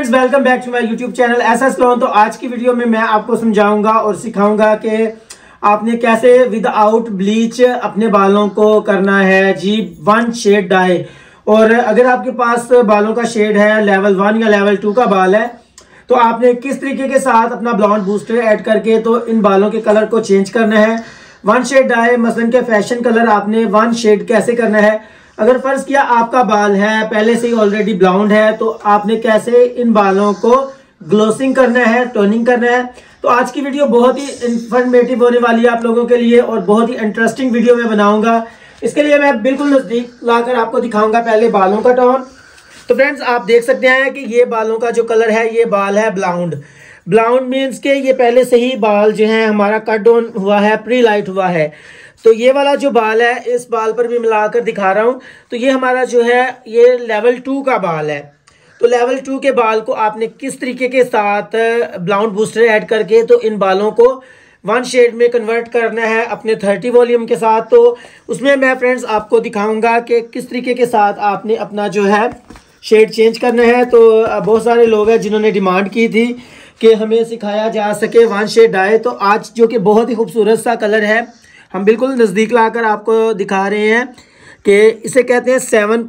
Friends, welcome back to my YouTube channel SS लॉन। तो आज की वीडियो में मैं आपको समझाऊंगा और सिखाऊंगा कि आपने कैसे विदाउट ब्लीच अपने बालों को करना है जी 1 शेड डाई। और अगर आपके पास बालों का शेड है लेवल 1 या लेवल 2 का बाल है तो आपने किस तरीके के साथ अपना ब्लॉन्ड बूस्टर ऐड करके तो इन बालों के कलर को चेंज करना है। 1 शेड डाई मसलन के फैशन कलर आपने 1 शेड कैसे करना है। अगर फर्ज किया आपका बाल है पहले से ही ऑलरेडी ब्लाउंड है तो आपने कैसे इन बालों को ग्लोसिंग करना है, टोनिंग करना है। तो आज की वीडियो बहुत ही इंफॉर्मेटिव होने वाली है आप लोगों के लिए और बहुत ही इंटरेस्टिंग वीडियो मैं बनाऊंगा। इसके लिए मैं बिल्कुल नजदीक लाकर आपको दिखाऊंगा पहले बालों का टोन। तो फ्रेंड्स, आप देख सकते हैं कि ये बालों का जो कलर है ये बाल है ब्लाउंड। ब्लाउंड मीन्स के ये पहले से ही बाल जो है हमारा कट ऑन हुआ है, प्री लाइट हुआ है। तो ये वाला जो बाल है इस बाल पर भी मिलाकर दिखा रहा हूँ। तो ये हमारा जो है ये लेवल 2 का बाल है। तो लेवल 2 के बाल को आपने किस तरीके के साथ ब्लाउंड बूस्टर ऐड करके तो इन बालों को 1 शेड में कन्वर्ट करना है अपने 30 वॉल्यूम के साथ। तो उसमें मैं फ्रेंड्स आपको दिखाऊंगा कि किस तरीके के साथ आपने अपना जो है शेड चेंज करना है। तो बहुत सारे लोग हैं जिन्होंने डिमांड की थी कि हमें सिखाया जा सके 1 शेड डाई। तो आज जो कि बहुत ही खूबसूरत सा कलर है हम बिल्कुल नज़दीक लाकर आपको दिखा रहे हैं कि इसे कहते हैं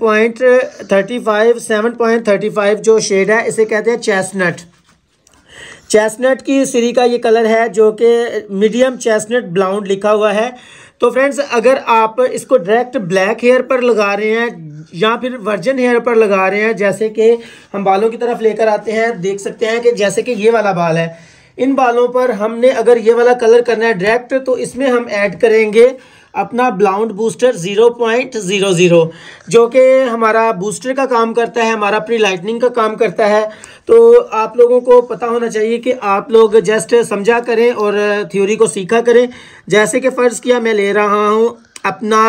7.35 जो शेड है इसे कहते हैं चेस्टनट। चेस्टनट की सीरी का ये कलर है जो कि मीडियम चेस्टनट ब्लाउंड लिखा हुआ है। तो फ्रेंड्स, अगर आप इसको डायरेक्ट ब्लैक हेयर पर लगा रहे हैं या फिर वर्जन हेयर पर लगा रहे हैं, जैसे कि हम बालों की तरफ लेकर आते हैं, देख सकते हैं कि जैसे कि ये वाला बाल है, इन बालों पर हमने अगर ये वाला कलर करना है डायरेक्ट तो इसमें हम ऐड करेंगे अपना ब्लाउंड बूस्टर 0.00 जो कि हमारा बूस्टर का काम करता है, हमारा प्री लाइटनिंग का काम करता है। तो आप लोगों को पता होना चाहिए कि आप लोग जस्ट समझा करें और थ्योरी को सीखा करें। जैसे कि फ़र्ज़ किया मैं ले रहा हूँ अपना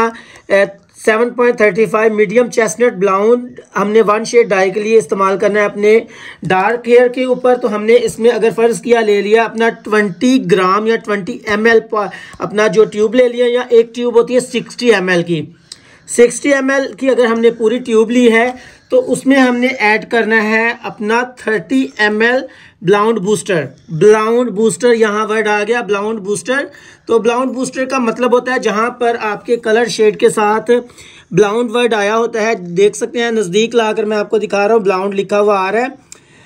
7.35 मीडियम चेस्टनट ब्लाउंड हमने 1 शेड डाई के लिए इस्तेमाल करना है अपने डार्क हेयर के ऊपर। तो हमने इसमें अगर फ़र्ज़ किया ले लिया अपना 20 ग्राम या 20 ml अपना जो ट्यूब ले लिया, या एक ट्यूब होती है 60 ml की। 60 ml की अगर हमने पूरी ट्यूब ली है तो उसमें हमने ऐड करना है अपना 30 ml blonde booster. Blonde booster यहाँ वर्ड आ गया, ब्लाउंड बूस्टर। तो ब्लाउंड बूस्टर का मतलब होता है जहाँ पर आपके कलर शेड के साथ ब्लाउंड वर्ड आया होता है। देख सकते हैं नज़दीक लाकर मैं आपको दिखा रहा हूँ, ब्लाउंड लिखा हुआ आ रहा है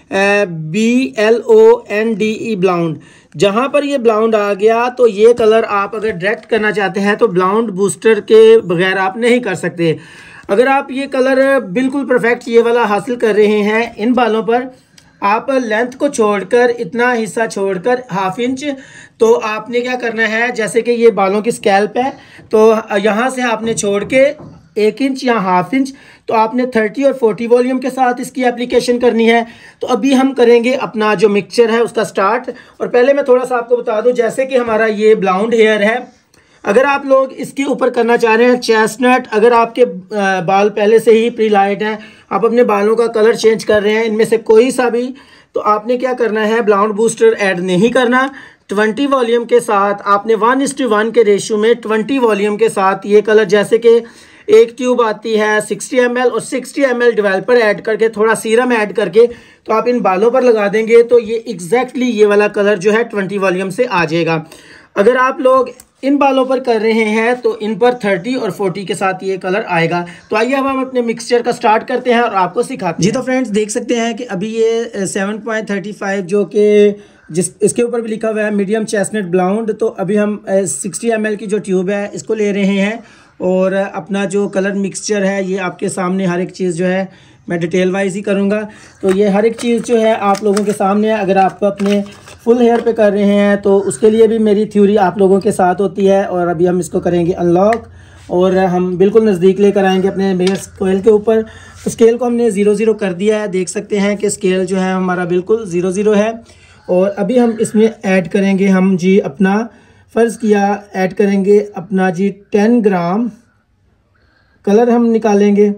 BLONDE ब्लाउंड। जहाँ पर ये ब्लाउंड आ गया तो ये कलर आप अगर डायरेक्ट करना चाहते हैं तो ब्लाउंड बूस्टर के बगैर आप नहीं कर सकते। अगर आप ये कलर बिल्कुल परफेक्ट ये वाला हासिल कर रहे हैं इन बालों पर, आप लेंथ को छोड़कर इतना हिस्सा छोड़कर 1/2 इंच, तो आपने क्या करना है, जैसे कि ये बालों की स्कैल्प है तो यहाँ से आपने छोड़ के 1 इंच या 1/2 इंच, तो आपने 30 और 40 वॉल्यूम के साथ इसकी एप्लीकेशन करनी है। तो अभी हम करेंगे अपना जो मिक्सचर है उसका स्टार्ट। और पहले मैं थोड़ा सा आपको बता दूं, जैसे कि हमारा ये ब्लाउंड हेयर है, अगर आप लोग इसके ऊपर करना चाह रहे हैं चेस्टनट, अगर आपके बाल पहले से ही प्री लाइट हैं, आप अपने बालों का कलर चेंज कर रहे हैं इनमें से कोई सा भी, तो आपने क्या करना है, ब्लाउंड बूस्टर ऐड नहीं करना। 20 वॉल्यूम के साथ आपने 1:1 के रेशियो में 20 वॉल्यूम के साथ ये कलर, जैसे कि एक ट्यूब आती है 60 ml और 60 ml डेवलपर ऐड करके थोड़ा सीरम ऐड करके तो आप इन बालों पर लगा देंगे तो ये एग्जैक्टली ये वाला कलर जो है 20 वॉल्यूम से आ जाएगा। अगर आप लोग इन बालों पर कर रहे हैं तो इन पर 30 और 40 के साथ ये कलर आएगा। तो आइए अब हम अपने मिक्सचर का स्टार्ट करते हैं और आपको सिखाते हैं। जी, तो फ्रेंड्स देख सकते हैं कि अभी ये 7.35 जो कि जिस इसके ऊपर भी लिखा हुआ है मीडियम चेस्टनट ब्लाउंड, तो अभी हम 60 ml की जो ट्यूब है इसको ले रहे हैं और अपना जो कलर मिक्सचर है ये आपके सामने हर एक चीज़ जो है मैं डिटेल वाइज ही करूँगा। तो ये हर एक चीज़ जो है आप लोगों के सामने है। अगर आप अपने फुल हेयर पे कर रहे हैं तो उसके लिए भी मेरी थ्योरी आप लोगों के साथ होती है। और अभी हम इसको करेंगे अनलॉक और हम बिल्कुल नज़दीक लेकर आएंगे अपने मेयर स्केल के ऊपर। तो स्केल को हमने 0-0 कर दिया है, देख सकते हैं कि स्केल जो है हमारा बिल्कुल 0-0 है। और अभी हम इसमें ऐड करेंगे हम जी अपना फ़र्ज़ किया ऐड करेंगे अपना जी 10 ग्राम कलर हम निकालेंगे।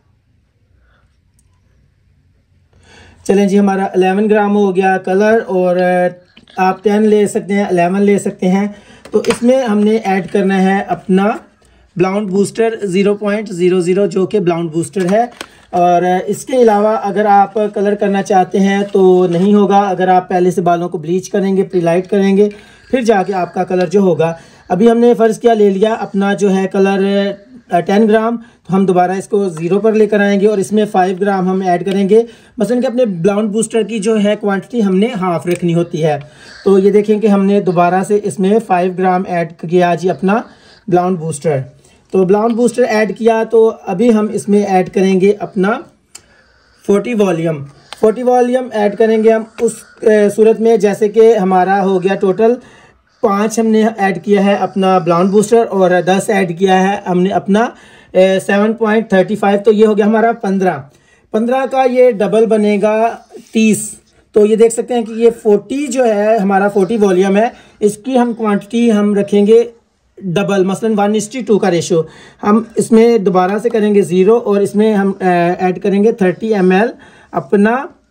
चलें जी, हमारा 11 ग्राम हो गया कलर, और आप 10 ले सकते हैं, 11 ले सकते हैं। तो इसमें हमने ऐड करना है अपना ब्लाउंड बूस्टर 0.00 जो कि ब्लाउंड बूस्टर है। और इसके अलावा अगर आप कलर करना चाहते हैं तो नहीं होगा, अगर आप पहले से बालों को ब्लीच करेंगे, प्रीलाइट करेंगे, फिर जाके आपका कलर जो होगा। अभी हमने फ़र्ज़ किया ले लिया अपना जो है कलर 10 ग्राम, तो हम दोबारा इसको 0 पर लेकर आएंगे और इसमें 5 ग्राम हम ऐड करेंगे। मसलन कि अपने ब्लाउंड बूस्टर की जो है क्वांटिटी हमने हाफ़ रखनी होती है। तो ये देखें कि हमने दोबारा से इसमें 5 ग्राम ऐड किया जी अपना ब्लाउंड बूस्टर। तो ब्लाउंड बूस्टर ऐड किया तो अभी हम इसमें ऐड करेंगे अपना 40 वॉल्यूम ऐड करेंगे हम उस सूरत में जैसे कि हमारा हो गया टोटल 5 हमने ऐड किया है अपना ब्लाउंड बूस्टर और 10 ऐड किया है हमने अपना 7.35, तो ये हो गया हमारा 15 का ये डबल बनेगा 30। तो ये देख सकते हैं कि ये 40 जो है हमारा 40 वॉल्यूम है, इसकी हम क्वांटिटी हम रखेंगे डबल, मसलन 1:2 का रेशो। हम इसमें दोबारा से करेंगे 0 और इसमें हम ऐड करेंगे 30 ml अपना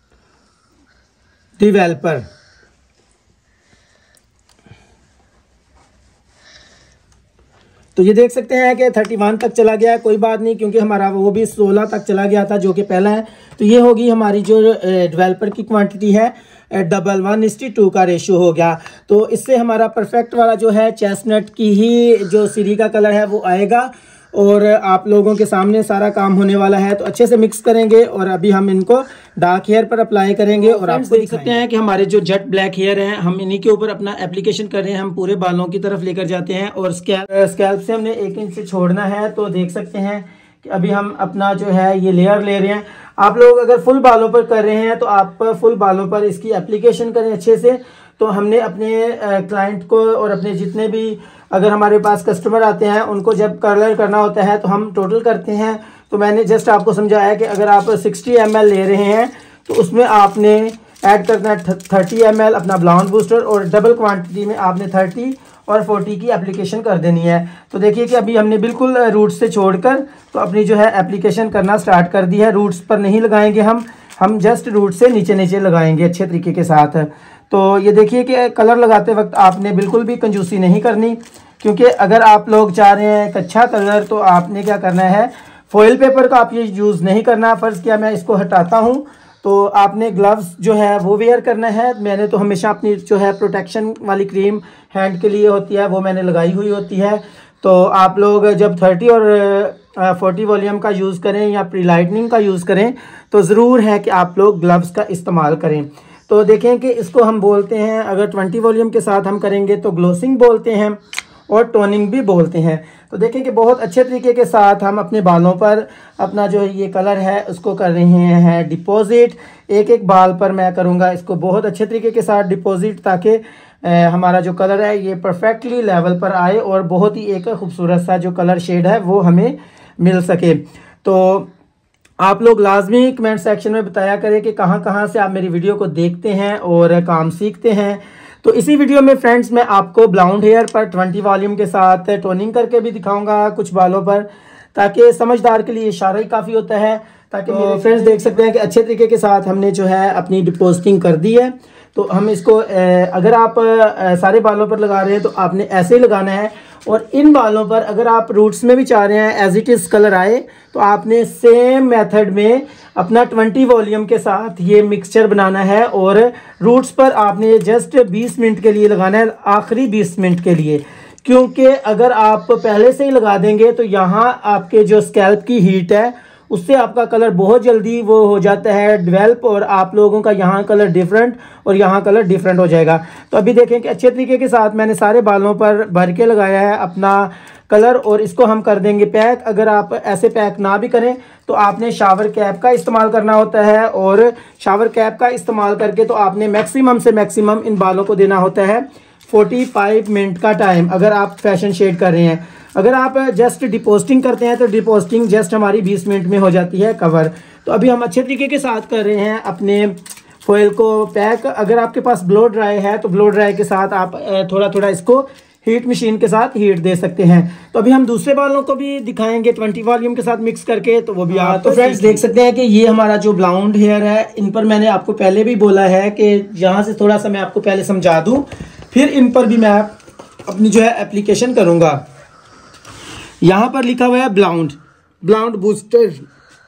डिवेलपर। तो ये देख सकते हैं कि 31 तक चला गया है, कोई बात नहीं क्योंकि हमारा वो भी 16 तक चला गया था जो कि पहला है। तो ये होगी हमारी जो डेवलपर की क्वांटिटी है डबल, 1:2 का रेशो हो गया। तो इससे हमारा परफेक्ट वाला जो है चेस्टनट की ही जो सीरी का कलर है वो आएगा और आप लोगों के सामने सारा काम होने वाला है। तो अच्छे से मिक्स करेंगे और अभी हम इनको डार्क हेयर पर अप्लाई करेंगे और आप देख सकते हैं कि हमारे जो जेट ब्लैक हेयर हैं हम इन्हीं के ऊपर अपना एप्लीकेशन कर रहे हैं। हम पूरे बालों की तरफ लेकर जाते हैं और स्कैल्प से हमने 1 इंच से छोड़ना है। तो देख सकते हैं कि अभी हम अपना जो है ये लेयर ले रहे हैं। आप लोग अगर फुल बालों पर कर रहे हैं तो आप फुल बालों पर इसकी एप्लीकेशन करें अच्छे से। तो हमने अपने क्लाइंट को और अपने जितने भी अगर हमारे पास कस्टमर आते हैं उनको जब कलर करना होता है तो हम टोटल करते हैं। तो मैंने जस्ट आपको समझाया कि अगर आप 60 ml ले रहे हैं तो उसमें आपने ऐड करना है 30 ml अपना ब्लाउंड बूस्टर और डबल क्वांटिटी में आपने 30 और 40 की एप्लीकेशन कर देनी है। तो देखिए कि अभी हमने बिल्कुल रूट्स से छोड़कर तो अपनी जो है एप्लीकेशन करना स्टार्ट कर दी है। रूट्स पर नहीं लगाएंगे हम जस्ट रूट से नीचे नीचे लगाएंगे अच्छे तरीके के साथ। तो ये देखिए कि कलर लगाते वक्त आपने बिल्कुल भी कंजूसी नहीं करनी, क्योंकि अगर आप लोग चाह रहे हैं एक अच्छा कलर तो आपने क्या करना है, फॉइल पेपर का आप ये यूज़ नहीं करना। फ़र्ज़ किया मैं इसको हटाता हूँ तो आपने ग्लव्स जो है वो वेयर करना है। मैंने तो हमेशा अपनी जो है प्रोटेक्शन वाली क्रीम हैंड के लिए होती है वो मैंने लगाई हुई होती है। तो आप लोग जब 30 और 40 वॉल्यूम का यूज़ करें या प्री लाइटनिंग का यूज़ करें तो ज़रूर है कि आप लोग ग्लव्स का इस्तेमाल करें। तो देखें कि इसको हम बोलते हैं, अगर 20 वॉल्यूम के साथ हम करेंगे तो ग्लोसिंग बोलते हैं और टोनिंग भी बोलते हैं। तो देखें कि बहुत अच्छे तरीके के साथ हम अपने बालों पर अपना जो ये कलर है उसको कर रहे हैं डिपॉजिट। एक एक बाल पर मैं करूँगा इसको बहुत अच्छे तरीके के साथ डिपॉजिट, ताकि हमारा जो कलर है ये परफेक्टली लेवल पर आए और बहुत ही एक खूबसूरत सा जो कलर शेड है वो हमें मिल सके। तो आप लोग लाजमी कमेंट सेक्शन में बताया करें कि कहाँ से आप मेरी वीडियो को देखते हैं और काम सीखते हैं। तो इसी वीडियो में फ्रेंड्स मैं आपको ब्लाउंड हेयर पर 20 वॉल्यूम के साथ टोनिंग करके भी दिखाऊंगा कुछ बालों पर, ताकि समझदार के लिए इशारा ही काफ़ी होता है। ताकि मेरे फ्रेंड्स देख सकते हैं कि अच्छे तरीके के साथ हमने जो है अपनी डिपॉजिटिंग कर दी है। तो हम इसको अगर आप सारे बालों पर लगा रहे हैं तो आपने ऐसे ही लगाना है, और इन बालों पर अगर आप रूट्स में भी चाह रहे हैं एज इट इज़ कलर आए तो आपने सेम मेथड में अपना 20 वॉल्यूम के साथ ये मिक्सचर बनाना है और रूट्स पर आपने जस्ट 20 मिनट के लिए लगाना है, आखिरी 20 मिनट के लिए। क्योंकि अगर आप पहले से ही लगा देंगे तो यहाँ आपके जो स्कैल्प की हीट है उससे आपका कलर बहुत जल्दी वो हो जाता है डेवलप, और आप लोगों का यहाँ कलर डिफरेंट और यहाँ कलर डिफरेंट हो जाएगा। तो अभी देखें कि अच्छे तरीके के साथ मैंने सारे बालों पर भर के लगाया है अपना कलर, और इसको हम कर देंगे पैक। अगर आप ऐसे पैक ना भी करें तो आपने शावर कैप का इस्तेमाल करना होता है, और शावर कैप का इस्तेमाल करके तो आपने मैक्सिमम से मैक्सिमम इन बालों को देना होता है 45 मिनट का टाइम, अगर आप फैशन शेड कर रहे हैं। अगर आप जस्ट डिपोस्टिंग करते हैं तो डिपोस्टिंग जस्ट हमारी 20 मिनट में हो जाती है कवर। तो अभी हम अच्छे तरीके के साथ कर रहे हैं अपने फॉइल को पैक। अगर आपके पास ब्लो ड्राई है तो ब्लो ड्राई के साथ आप थोड़ा थोड़ा इसको हीट मशीन के साथ हीट दे सकते हैं। तो अभी हम दूसरे बालों को भी दिखाएंगे 20 वॉल्यूम के साथ मिक्स करके, तो वो भी आप तो फ्रेंड्स देख सकते हैं कि ये हमारा जो ब्लाउंड हेयर है, इन पर मैंने आपको पहले भी बोला है कि यहाँ से थोड़ा सा मैं आपको पहले समझा दूँ, फिर इन पर भी मैं अपनी जो है एप्लीकेशन करूँगा। यहाँ पर लिखा हुआ है blonde booster,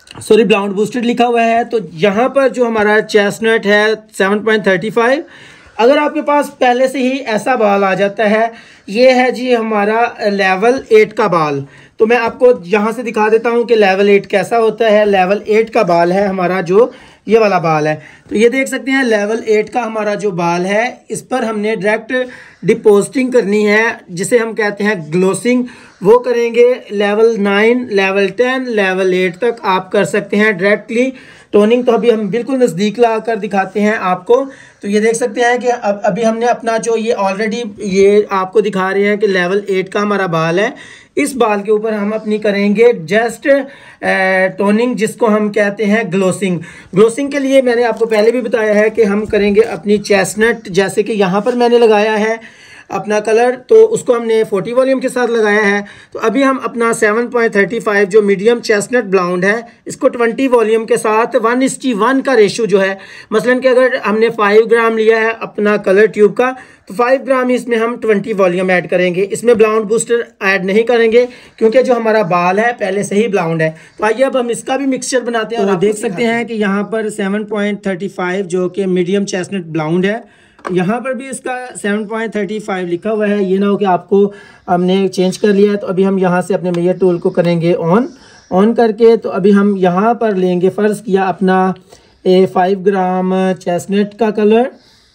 sorry blonde boosted लिखा हुआ है। तो यहाँ पर जो हमारा चेस्टनट है 7.35, अगर आपके पास पहले से ही ऐसा बाल आ जाता है, ये है जी हमारा लेवल 8 का बाल। तो मैं आपको यहाँ से दिखा देता हूँ कि लेवल 8 कैसा होता है। लेवल 8 का बाल है हमारा, जो ये वाला बाल है। तो ये देख सकते हैं लेवल 8 का हमारा जो बाल है, इस पर हमने डायरेक्ट डिपोजिटिंग करनी है, जिसे हम कहते हैं ग्लोसिंग। वो करेंगे लेवल 9, लेवल 10, लेवल 8 तक आप कर सकते हैं डायरेक्टली। टोनिंग तो अभी हम बिल्कुल नज़दीक ला कर दिखाते हैं आपको। तो ये देख सकते हैं कि अभी हमने अपना जो ये ऑलरेडी ये आपको दिखा रहे हैं कि लेवल 8 का हमारा बाल है। इस बाल के ऊपर हम अपनी करेंगे जस्ट टोनिंग, जिसको हम कहते हैं ग्लोसिंग। ग्लोसिंग के लिए मैंने आपको पहले भी बताया है कि हम करेंगे अपनी चेस्टनट, जैसे कि यहाँ पर मैंने लगाया है अपना कलर, तो उसको हमने 40 वॉल्यूम के साथ लगाया है। तो अभी हम अपना 7.35 जो मीडियम चेस्टनट ब्लाउंड है, इसको 20 वॉल्यूम के साथ 1:1 का रेशो जो है, मसलन कि अगर हमने 5 ग्राम लिया है अपना कलर ट्यूब का, तो 5 ग्राम इसमें हम 20 वॉल्यूम ऐड करेंगे। इसमें ब्लाउंड बूस्टर ऐड नहीं करेंगे क्योंकि जो हमारा बाल है पहले से ही ब्लाउंड है। तो आइए अब हम इसका भी मिक्सचर बनाते हैं। और आप देख सकते हैं कि यहाँ पर 7.35 जो कि मीडियम चेस्टनट ब्लाउंड है, यहाँ पर भी इसका 7.35 लिखा हुआ है। ये ना हो कि आपको हमने चेंज कर लिया है। तो अभी हम यहाँ से अपने मेजर टूल को करेंगे ऑन करके। तो अभी हम यहाँ पर लेंगे, फ़र्ज़ किया अपना 5 ग्राम चेस्टनट का कलर,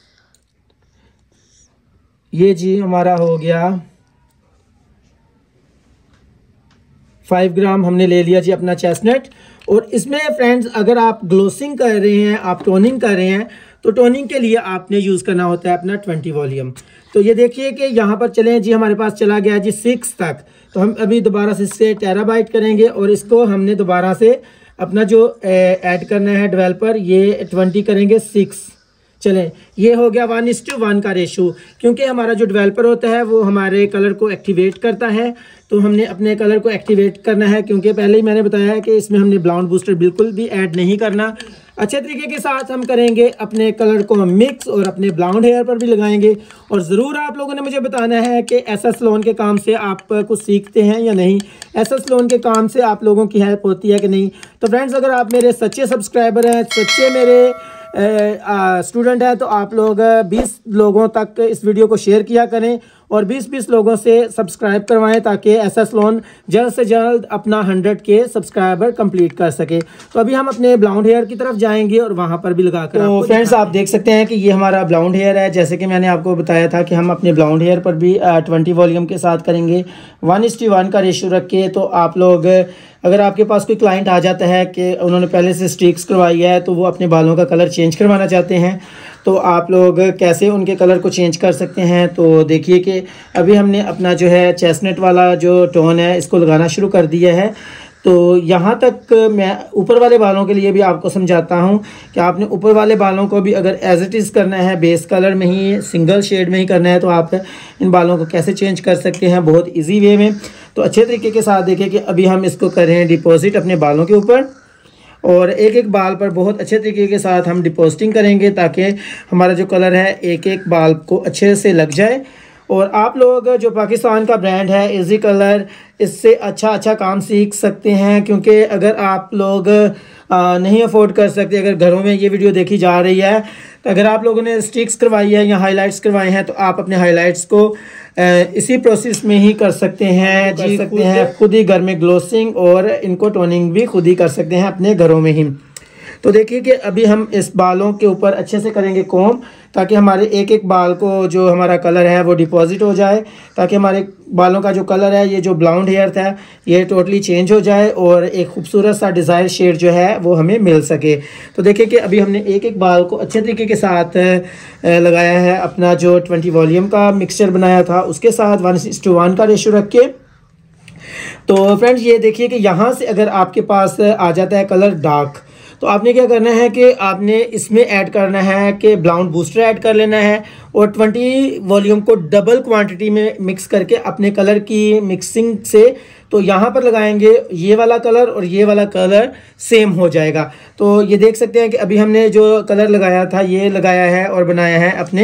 ये जी हमारा हो गया 5 ग्राम हमने ले लिया जी अपना चेस्टनट। और इसमें फ्रेंड्स अगर आप ग्लोसिंग कर रहे हैं, आप टोनिंग कर रहे हैं, तो टोनिंग के लिए आपने यूज़ करना होता है अपना 20 वॉल्यूम। तो ये देखिए कि यहाँ पर चलें जी, हमारे पास चला गया जी 6 तक। तो हम अभी दोबारा से इससे टेराबाइट करेंगे और इसको हमने दोबारा से अपना जो ऐड करना है डेवलपर, ये 20 करेंगे 6। चलें, ये हो गया 1:1 का रेशो। क्योंकि हमारा जो डेवलपर होता है वो हमारे कलर को एक्टिवेट करता है, तो हमने अपने कलर को एक्टिवेट करना है। क्योंकि पहले ही मैंने बताया है कि इसमें हमने ब्लाउंड बूस्टर बिल्कुल भी ऐड नहीं करना। अच्छे तरीके के साथ हम करेंगे अपने कलर को हम मिक्स और अपने ब्लाउंड हेयर पर भी लगाएंगे। और ज़रूर आप लोगों ने मुझे बताना है कि एसएस लोन के काम से आप कुछ सीखते हैं या नहीं, एसएस लोन के काम से आप लोगों की हेल्प होती है कि नहीं। तो फ्रेंड्स अगर आप मेरे सच्चे सब्सक्राइबर हैं, सच्चे मेरे स्टूडेंट है, तो आप लोग 20 लोगों तक इस वीडियो को शेयर किया करें और 20-20 लोगों से सब्सक्राइब करवाएं, ताकि एसएस लोन जल्द से जल्द अपना 100 के सब्सक्राइबर कंप्लीट कर सके। तो अभी हम अपने ब्लाउंड हेयर की तरफ जाएंगे और वहां पर भी लगाकर। तो फ्रेंड्स आप देख सकते हैं कि ये हमारा ब्लाउंड हेयर है। जैसे कि मैंने आपको बताया था कि हम अपने ब्लाउंड हेयर पर भी 20 वॉल्यूम के साथ करेंगे 1:1 का रेशो रख के। तो आप लोग, अगर आपके पास कोई क्लाइंट आ जाता है कि उन्होंने पहले से स्ट्रिक्स करवाई है, तो वो अपने बालों का कलर चेंज करवाना चाहते हैं, तो आप लोग कैसे उनके कलर को चेंज कर सकते हैं। तो देखिए कि अभी हमने अपना जो है चेस्टनट वाला जो टोन है इसको लगाना शुरू कर दिया है। तो यहाँ तक मैं ऊपर वाले बालों के लिए भी आपको समझाता हूँ कि आपने ऊपर वाले बालों को भी अगर एज इट इज़ करना है, बेस कलर में ही, सिंगल शेड में ही करना है, तो आप इन बालों को कैसे चेंज कर सकते हैं बहुत इजी वे में। तो अच्छे तरीके के साथ देखिए कि अभी हम इसको कर रहे हैं डिपॉजिट अपने बालों के ऊपर, और एक एक बाल पर बहुत अच्छे तरीके के साथ हम डिपॉजिटिंग करेंगे, ताकि हमारा जो कलर है एक एक बाल को अच्छे से लग जाए। और आप लोग जो पाकिस्तान का ब्रांड है इजी कलर, इससे अच्छा काम सीख सकते हैं। क्योंकि अगर आप लोग नहीं अफोर्ड कर सकते, अगर घरों में ये वीडियो देखी जा रही है, तो अगर आप लोगों ने स्टिक्स करवाई है या हाइलाइट्स करवाए हैं, तो आप अपने हाइलाइट्स को इसी प्रोसेस में ही कर सकते हैं, जी सकते हैं खुद ही घर में ग्लोसिंग, और इनको टोनिंग भी खुद ही कर सकते हैं अपने घरों में ही। तो देखिए कि अभी हम इस बालों के ऊपर अच्छे से करेंगे कोम, ताकि हमारे एक एक बाल को जो हमारा कलर है वो डिपॉजिट हो जाए, ताकि हमारे बालों का जो कलर है, ये जो ब्लाउंड हेयर था, ये टोटली चेंज हो जाए और एक खूबसूरत सा डिज़ायर शेड जो है वो हमें मिल सके। तो देखिए कि अभी हमने एक एक बाल को अच्छे तरीके के साथ लगाया है। अपना जो 20 वॉल्यूम का मिक्सचर बनाया था उसके साथ 1:1 का रेशो रख के। तो फ्रेंड्स ये देखिए कि यहाँ से अगर आपके पास आ जाता है कलर डार्क, तो आपने क्या करना है कि आपने इसमें ऐड करना है कि ब्लाउंड बूस्टर ऐड कर लेना है, और 20 वॉल्यूम को डबल क्वांटिटी में मिक्स करके अपने कलर की मिक्सिंग से तो यहाँ पर लगाएंगे ये वाला कलर और ये वाला कलर सेम हो जाएगा। तो ये देख सकते हैं कि अभी हमने जो कलर लगाया था ये लगाया है और बनाया है अपने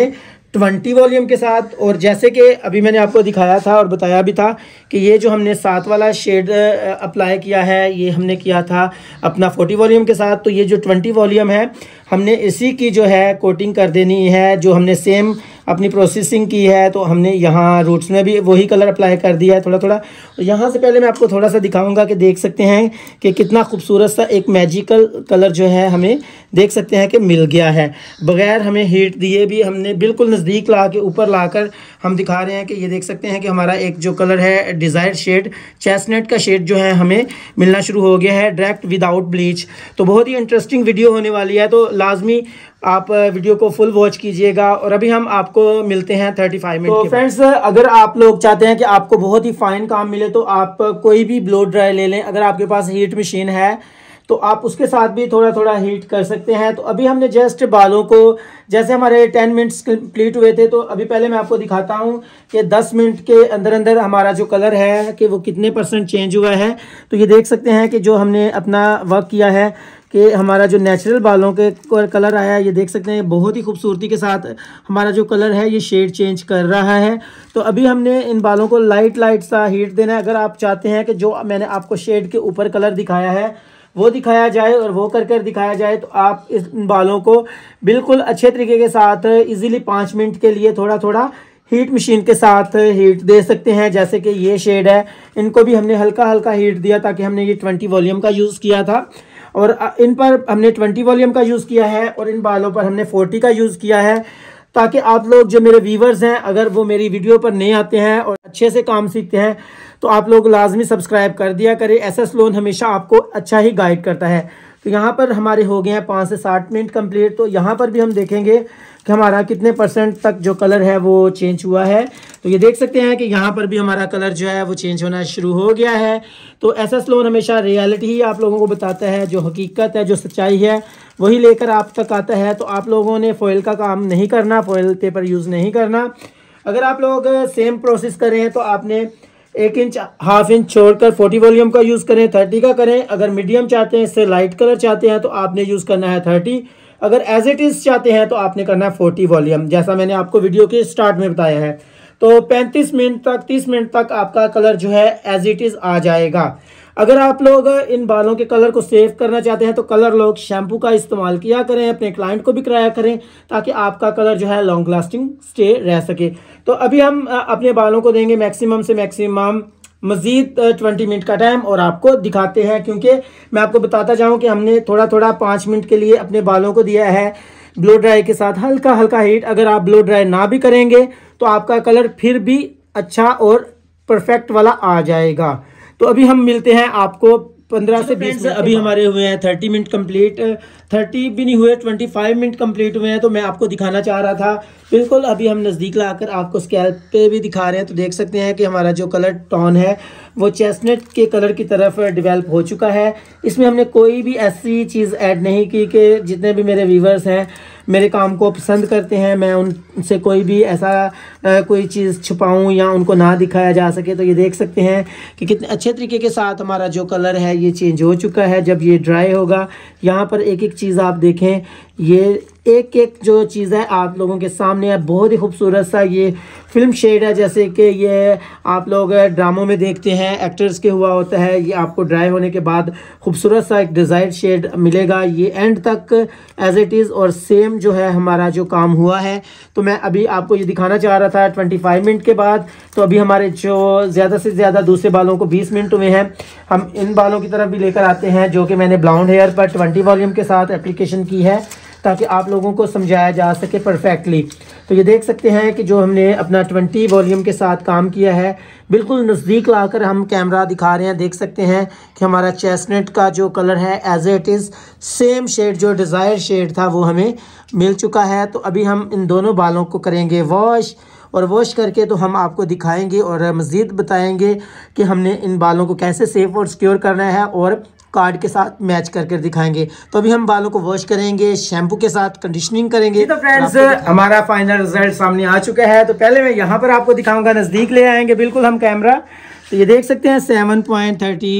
20 वॉल्यूम के साथ। और जैसे कि अभी मैंने आपको दिखाया था और बताया भी था कि ये जो हमने 7 वाला शेड अप्लाई किया है ये हमने किया था अपना 40 वॉल्यूम के साथ। तो ये जो 20 वॉल्यूम है हमने इसी की जो है कोटिंग कर देनी है, जो हमने सेम अपनी प्रोसेसिंग की है। तो हमने यहाँ रूट्स में भी वही कलर अप्लाई कर दिया है थोड़ा थोड़ा। तो यहाँ से पहले मैं आपको थोड़ा सा दिखाऊंगा कि देख सकते हैं कि कितना खूबसूरत सा एक मैजिकल कलर जो है हमें देख सकते हैं कि मिल गया है, बगैर हमें हीट दिए भी। हमने बिल्कुल नज़दीक ला के ऊपर लाकर हम दिखा रहे हैं कि ये देख सकते हैं कि हमारा एक जो कलर है डिज़ायर शेड, चेस्टनट का शेड जो है हमें मिलना शुरू हो गया है डायरेक्ट विदाउट ब्लीच। तो बहुत ही इंटरेस्टिंग वीडियो होने वाली है, तो लाजमी आप वीडियो को फुल वॉच कीजिएगा। और अभी हम आपको मिलते हैं 35 मिनट। तो फ्रेंड्स, अगर आप लोग चाहते हैं कि आपको बहुत ही फाइन काम मिले तो आप कोई भी ब्लो ड्राई ले लें। अगर आपके पास हीट मशीन है तो आप उसके साथ भी थोड़ा थोड़ा हीट कर सकते हैं। तो अभी हमने जस्ट बालों को, जैसे हमारे 10 मिनट्स कंप्लीट हुए थे, तो अभी पहले मैं आपको दिखाता हूं कि 10 मिनट के अंदर अंदर हमारा जो कलर है कि वो कितने % चेंज हुआ है। तो ये देख सकते हैं कि जो हमने अपना वर्क किया है कि हमारा जो नेचुरल बालों के कलर आया है, ये देख सकते हैं बहुत ही खूबसूरती के साथ हमारा जो कलर है ये शेड चेंज कर रहा है। तो अभी हमने इन बालों को लाइट सा हीट देना है। अगर आप चाहते हैं कि जो मैंने आपको शेड के ऊपर कलर दिखाया है वो दिखाया जाए और वो कर दिखाया जाए, तो आप इस बालों को बिल्कुल अच्छे तरीके के साथ इजीली 5 मिनट के लिए थोड़ा थोड़ा हीट मशीन के साथ हीट दे सकते हैं। जैसे कि ये शेड है, इनको भी हमने हल्का हल्का हीट दिया ताकि हमने ये 20 वॉल्यूम का यूज़ किया था और इन पर हमने 20 वॉल्यूम का यूज़ किया है और इन बालों पर हमने 40 का यूज़ किया है, ताकि आप लोग जो मेरे व्यूवर्स हैं अगर वो मेरी वीडियो पर नहीं आते हैं और अच्छे से काम सीखते हैं तो आप लोग लाजमी सब्सक्राइब कर दिया करें। एसएस लोन हमेशा आपको अच्छा ही गाइड करता है। तो यहाँ पर हमारे हो गए हैं 5 से 7 मिनट कंप्लीट। तो यहाँ पर भी हम देखेंगे कि हमारा कितने % तक जो कलर है वो चेंज हुआ है। तो ये देख सकते हैं कि यहाँ पर भी हमारा कलर जो है वो चेंज होना शुरू हो गया है। तो एसएस लोन हमेशा रियलिटी ही आप लोगों को बताता है, जो हकीकत है, जो सच्चाई है वही लेकर आप तक आता है। तो आप लोगों ने फॉइल का काम नहीं करना, फॉइल पेपर यूज़ नहीं करना। अगर आप लोग सेम प्रोसेस करें तो आपने 1 इंच, ½ इंच छोड़कर 40 वॉल्यूम का यूज़ करें, 30 का करें। अगर मीडियम चाहते हैं, इससे लाइट कलर चाहते हैं तो आपने यूज़ करना है 30। अगर एज इट इज़ चाहते हैं तो आपने करना है 40 वॉल्यूम, जैसा मैंने आपको वीडियो के स्टार्ट में बताया है। तो 35 मिनट तक, 30 मिनट तक आपका कलर जो है एज इट इज़ आ जाएगा। अगर आप लोग इन बालों के कलर को सेव करना चाहते हैं तो कलर लोग शैम्पू का इस्तेमाल किया करें, अपने क्लाइंट को भी कराया करें ताकि आपका कलर जो है लॉन्ग लास्टिंग स्टे रह सके। तो अभी हम अपने बालों को देंगे मैक्सिमम से मैक्सिमम मज़ीद 20 मिनट का टाइम और आपको दिखाते हैं, क्योंकि मैं आपको बताता जाऊं कि हमने थोड़ा थोड़ा 5 मिनट के लिए अपने बालों को दिया है ब्लो ड्राई के साथ हल्का हल्का हीट। अगर आप ब्लो ड्राई ना भी करेंगे तो आपका कलर फिर भी अच्छा और परफेक्ट वाला आ जाएगा। तो अभी हम मिलते हैं आपको 15 से 20 मिनट। अभी हमारे हुए हैं 30 मिनट कंप्लीट, 30 भी नहीं हुए, 25 मिनट कंप्लीट हुए हैं। तो मैं आपको दिखाना चाह रहा था, बिल्कुल अभी हम नज़दीक लाकर आपको स्कैल्प पे भी दिखा रहे हैं। तो देख सकते हैं कि हमारा जो कलर टोन है वो चेस्टनट के कलर की तरफ डेवलप हो चुका है। इसमें हमने कोई भी ऐसी चीज़ ऐड नहीं की कि जितने भी मेरे व्यूवर्स हैं मेरे काम को पसंद करते हैं मैं उनसे कोई भी ऐसा कोई चीज़ छुपाऊं या उनको ना दिखाया जा सके। तो ये देख सकते हैं कि कितने अच्छे तरीके के साथ हमारा जो कलर है ये चेंज हो चुका है। जब ये ड्राई होगा, यहाँ पर एक एक चीज़ आप देखें, ये एक एक जो चीज़ है आप लोगों के सामने है। बहुत ही खूबसूरत सा ये फिल्म शेड है, जैसे कि ये आप लोग ड्रामों में देखते हैं एक्टर्स के हुआ होता है। ये आपको ड्राई होने के बाद खूबसूरत सा एक डिज़ायर्ड शेड मिलेगा। ये एंड तक एज इट इज़ और सेम जो है हमारा जो काम हुआ है। तो मैं अभी आपको ये दिखाना चाह रहा था 25 मिनट के बाद। तो अभी हमारे जो ज़्यादा से ज़्यादा दूसरे बालों को 20 मिनट हुए हैं। हम इन बालों की तरफ भी लेकर आते हैं जो कि मैंने ब्लाउंड हेयर पर 20 वॉल्यूम के साथ एप्लीकेशन की है ताकि आप लोगों को समझाया जा सके परफेक्टली। तो ये देख सकते हैं कि जो हमने अपना 20 वॉल्यूम के साथ काम किया है, बिल्कुल नज़दीक लाकर हम कैमरा दिखा रहे हैं। देख सकते हैं कि हमारा चेस्टनट का जो कलर है as it is same shade, जो डिज़ायर शेड था वो हमें मिल चुका है। तो अभी हम इन दोनों बालों को करेंगे वॉश, और वॉश करके तो हम आपको दिखाएंगे और मज़ीद बताएंगे कि हमने इन बालों को कैसे सेफ और सिक्योर करना है और कार्ड के साथ मैच करके दिखाएंगे। तो अभी हम बालों को वॉश करेंगे, शैम्पू के साथ कंडीशनिंग करेंगे। तो फ्रेंड्स, हमारा फाइनल रिजल्ट सामने आ चुका है। तो पहले मैं यहाँ पर आपको दिखाऊंगा, नज़दीक ले आएंगे बिल्कुल हम कैमरा। तो ये देख सकते हैं 7.30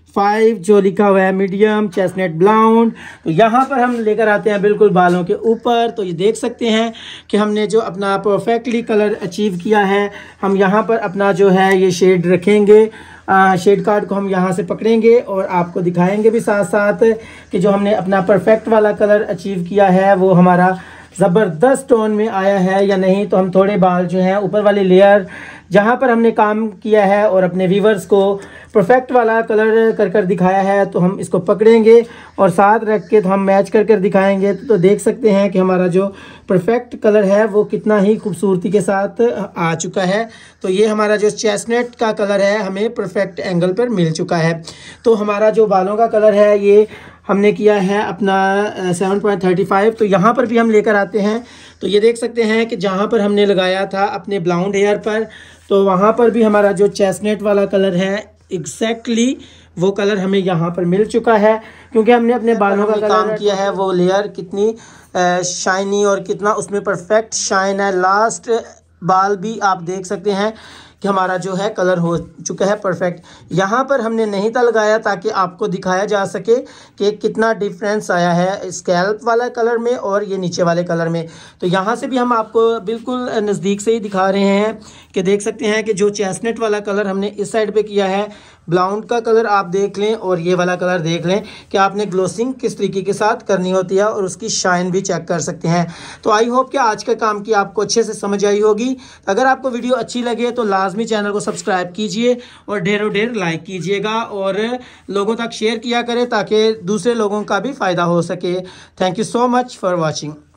5 जो लिखा हुआ है मीडियम चेस्टनट ब्लाउंड। तो यहाँ पर हम लेकर आते हैं बिल्कुल बालों के ऊपर। तो ये देख सकते हैं कि हमने जो अपना परफेक्टली कलर अचीव किया है। हम यहाँ पर अपना जो है ये शेड रखेंगे, शेड कार्ड को हम यहाँ से पकड़ेंगे और आपको दिखाएंगे भी साथ साथ कि जो हमने अपना परफेक्ट वाला कलर अचीव किया है वो हमारा ज़बरदस्त टोन में आया है या नहीं। तो हम थोड़े बाल जो हैं ऊपर वाली लेयर जहाँ पर हमने काम किया है और अपने व्यूवर्स को परफेक्ट वाला कलर कर दिखाया है, तो हम इसको पकड़ेंगे और साथ रख के तो हम मैच कर दिखाएंगे। तो देख सकते हैं कि हमारा जो परफेक्ट कलर है वो कितना ही खूबसूरती के साथ आ चुका है। तो ये हमारा जो चेस्टनट का कलर है हमें परफेक्ट एंगल पर मिल चुका है। तो हमारा जो बालों का कलर है ये हमने किया है अपना 7.35। तो यहाँ पर भी हम लेकर आते हैं। तो ये देख सकते हैं कि जहाँ पर हमने लगाया था अपने ब्लाउंड हेयर पर, तो वहाँ पर भी हमारा जो चेस्टनट वाला कलर है एग्जैक्टली वो कलर हमें यहाँ पर मिल चुका है, क्योंकि हमने अपने बालों का काम किया है। वो लेयर कितनी शाइनी और कितना उसमें परफेक्ट शाइन है। लास्ट बाल भी आप देख सकते हैं कि हमारा जो है कलर हो चुका है परफेक्ट। यहाँ पर हमने नहीं था लगाया ताकि आपको दिखाया जा सके कि कितना डिफरेंस आया है स्कैल्प वाला कलर में और ये नीचे वाले कलर में। तो यहाँ से भी हम आपको बिल्कुल नज़दीक से ही दिखा रहे हैं कि देख सकते हैं कि जो चेस्टनट वाला कलर हमने इस साइड पे किया है, ब्लाउंड का कलर आप देख लें और ये वाला कलर देख लें कि आपने ग्लोसिंग किस तरीके के साथ करनी होती है और उसकी शाइन भी चेक कर सकते हैं। तो आई होप कि आज का काम की आपको अच्छे से समझ आई होगी। अगर आपको वीडियो अच्छी लगे तो लाजमी चैनल को सब्सक्राइब कीजिए और ढेरों ढेर लाइक कीजिएगा और लोगों तक शेयर किया करें ताकि दूसरे लोगों का भी फ़ायदा हो सके। Thank you so much for watching.